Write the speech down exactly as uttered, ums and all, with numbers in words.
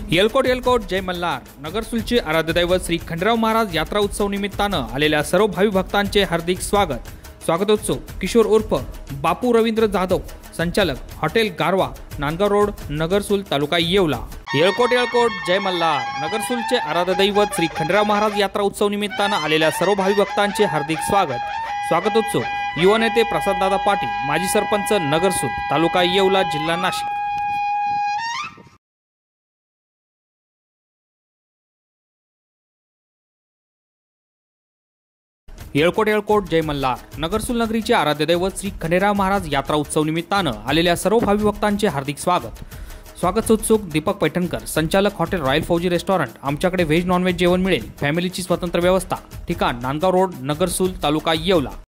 येलकोट येलकोट जय मल्हार. नगरसूलचे आराध्य दैवत श्री खंडेराव महाराज यात्रा उत्सव निमित्तानं आलेल्या सर्व भावी भक्तांचे हार्दिक स्वागत. स्वागतोत्सव किशोर उर्फ बापू रवींद्र जाधव, संचालक हॉटेल गारवा, नांदगाव रोड, नगरसूल, तालुका येवला. येलकोट येलकोट जय मल्हार. नगरसूलचे आराध्य दैवत श्री खंडेराव महाराज यात्रा उत्सव निमित्तानं आलेल्या सर्व भावी भक्तांचे हार्दिक स्वागत. स्वागतोत्सव युवा नेते प्रसाददादा पाटील, माजी सरपंच, नगरसूल, तालुका येवला, जिल्हा नाशिक. येलकोट येलकोट जय मल्हार. नगरसूल नगरीचे आराध्य दैवत श्री खंडेराव महाराज यात्रा उत्सव निमित्तानं आलेल्या सर्व भावी भक्तांचे हार्दिक स्वागत. स्वागत उत्सुक दीपक पैठणकर, संचालक हॉटेल रॉयल फौजी रेस्टॉरंट. आमच्याकडे व्हेज नॉनव्हेज जेवण मिळेल. फॅमिलीची स्वतंत्र व्यवस्था. ठिकाण नांदगाव रोड, नगरसूल, तालुका येवला.